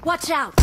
Watch out!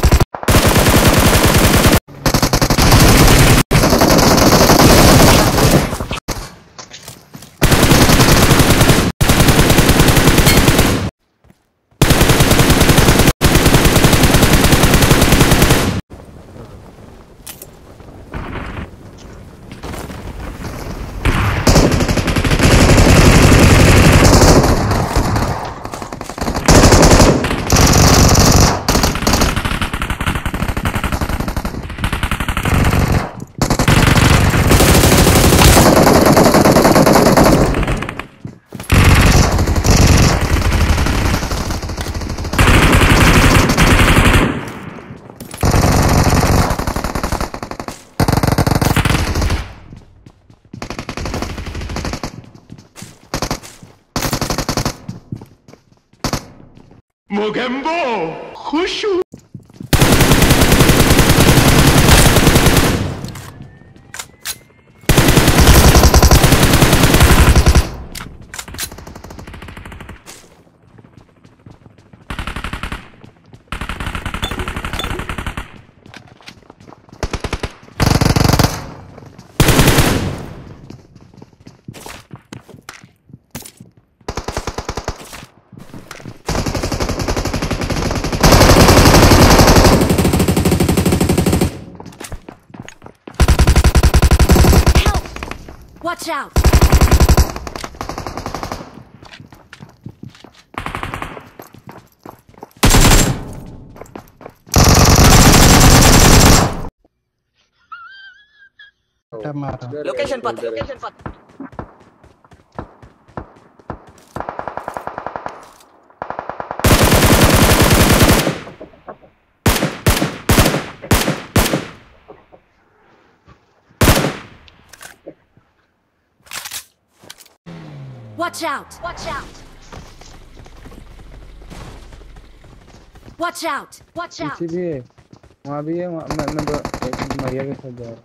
Mogambo खुश हूँ। Watch out! Location पता। Watch out! Watch out! Watch out! Watch out! पीछे भी है, वहाँ भी है, मैं मरिया के साथ जा रहा हूँ।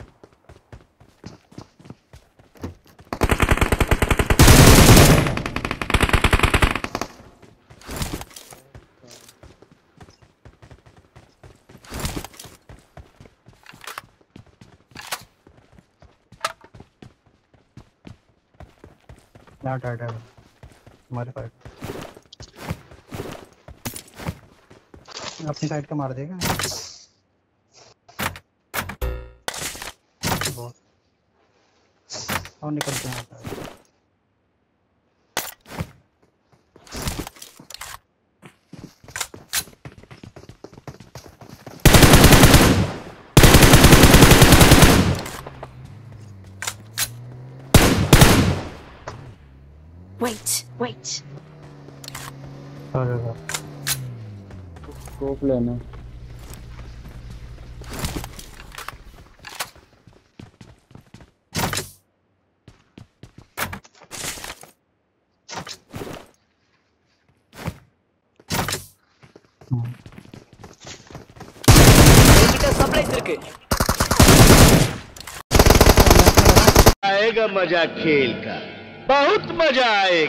यहाँ टाटा है हमारे साइड, अपनी साइड का मार देगा बहुत, और निकलते हैं आता है। Wait. स्कोप लेना आएगा मजा खेल का, बहुत मजा आएगा।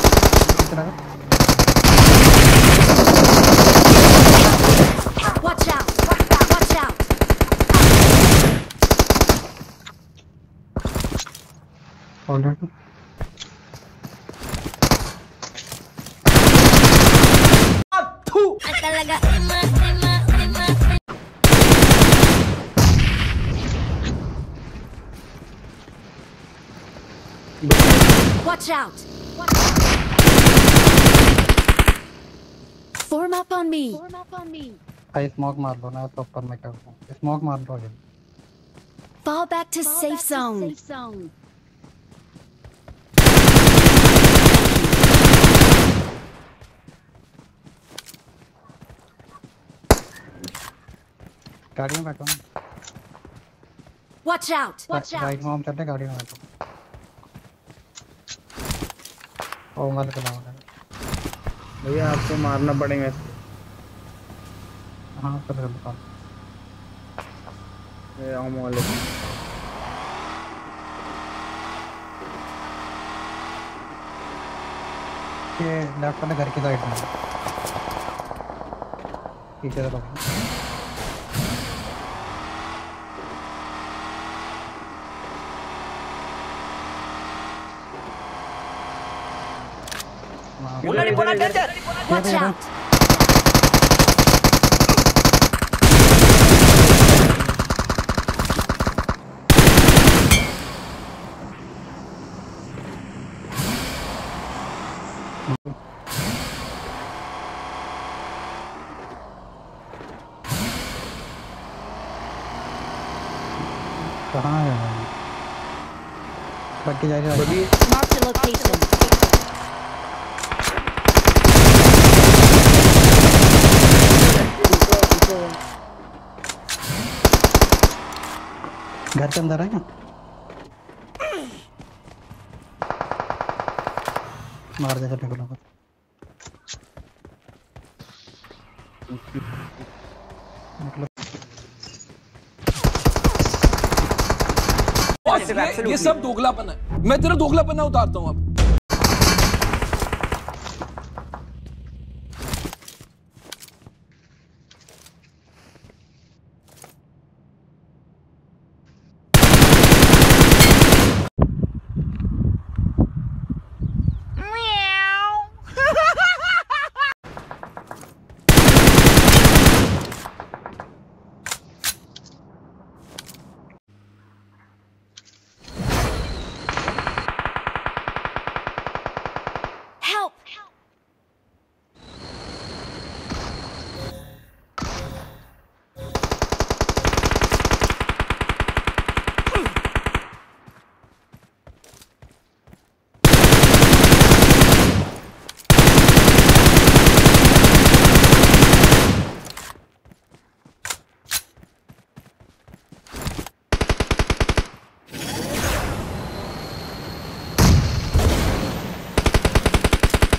Watch out! Watch out! Watch out! Form up on me. भाई स्मोक मार लो ना, तो ऊपर में क्या करूं, स्मोक मार लो। Fall back to safe zone. गाड़ी में बैठो, Watch out! राइट में हम चलते, गाड़ी में बैठो। ओ मार के लाओ भैया, आपको मारना पड़ेगा। हाँ कर लो। ये लेफ्ट वाले घर की साइड में पीछे से लोग Watch out! कहाँ है भाई? बाकी जाएगा Mark the location. घर के अंदर है क्या? मार दे चलने को लोग निकलो। ये सब दोगलापन है। मैं तेरा दोगलापन उतारता हूँ अब। Help!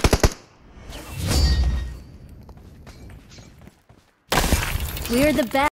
We're the best.